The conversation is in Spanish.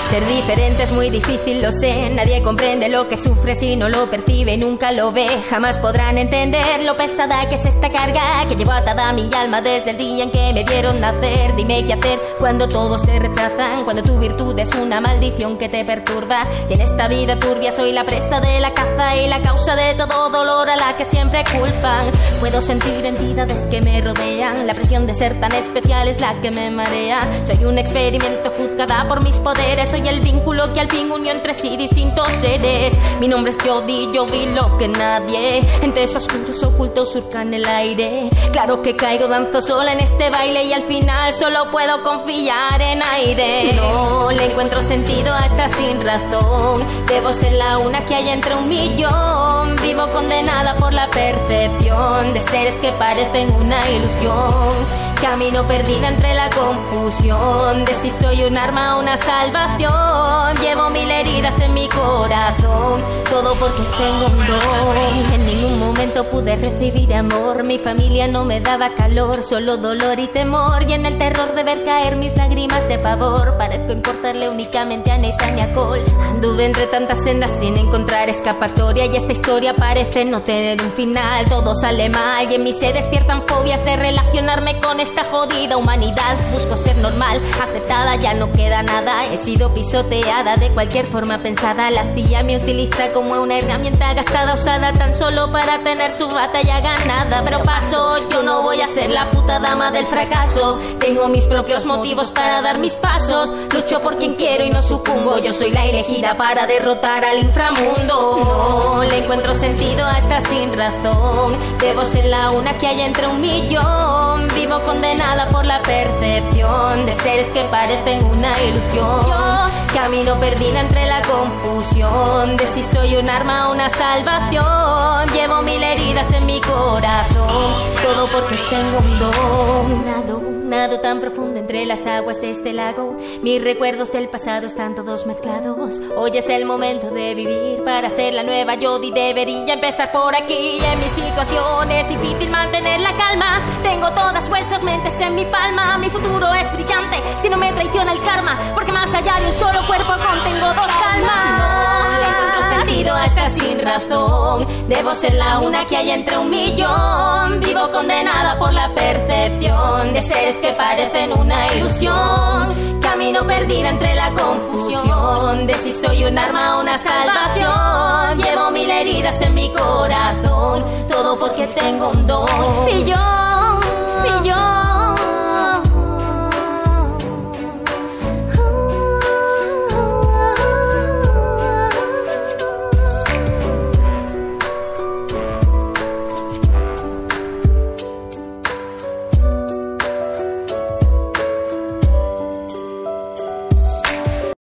Ser diferente es muy difícil, lo sé. Nadie comprende lo que sufre si no lo percibe y nunca lo ve. Jamás podrán entender lo pesada que es esta carga que llevo atada a mi alma desde el día en que me vieron nacer. Dime qué hacer cuando todos te rechazan, cuando tu virtud es una maldición que te perturba. Si en esta vida turbia soy la presa de la caza y la causa de todo dolor a la que siempre culpan. Puedo sentir entidades que me rodean, la presión de ser tan especial es la que me marea. Soy un experimento juzgada por mis poderes, soy el vínculo que al fin unió entre sí distintos seres. Mi nombre es Jody, yo vi lo que nadie. Entes oscuros ocultos surcan el aire. Claro que caigo, danzo sola en este baile y al final solo puedo confiar en aire. No le encuentro sentido a esta sin razón. Debo ser la una que hay entre un millón. Vivo condenada por la percepción de seres que parecen una ilusión. Camino perdida entre la confusión de si soy un arma o una salvación. Llevo 1000 heridas en mi corazón, todo porque tengo un don. En ningún momento pude recibir amor, mi familia no me daba calor, solo dolor y temor. Y en el terror de ver caer mis lágrimas de pavor, parezco importarle únicamente a Nathaniel Cole. Anduve entre tantas sendas sin encontrar escapatoria y esta historia parece no tener un final. Todo sale mal y en mí se despiertan fobias de relacionarme con esta jodida humanidad. Busco ser normal, aceptada, ya no queda nada. He sido pisoteada de cualquier forma pensada. La CIA me utiliza como una herramienta gastada, usada tan solo para tener su batalla ganada. Pero paso, yo no voy a ser la puta dama del fracaso. Tengo mis propios motivos para dar mis pasos. Lucho por quien quiero y no sucumbo. Yo soy la elegida para derrotar al inframundo. No le encuentro sentido a esta sin razón. Debo ser la una que hay entre un millón. Vivo condenada por la percepción de seres que parecen una ilusión. Yo camino perdida entre la confusión de si soy un arma o una salvación. Llevo 1000 heridas en mi corazón, todo porque tengo un don. Nado tan profundo entre las aguas de este lago. Mis recuerdos del pasado están todos mezclados. Hoy es el momento de vivir para ser la nueva Jody. Debería empezar por aquí. En mi situación es difícil mantener la calma. Tengo todas vuestras mentes en mi palma. Mi futuro es brillante si no me traiciona el karma, porque más allá de un solo cuerpo contengo dos calmas. No le encuentro sentido a esta sin razón. Debo ser la una que hay entre un millón. Vivo condenada por la percepción de seres que parecen una ilusión. Camino perdida entre la confusión de si soy un arma o una salvación. Llevo 1000 heridas en mi corazón, todo porque tengo un don. Y yo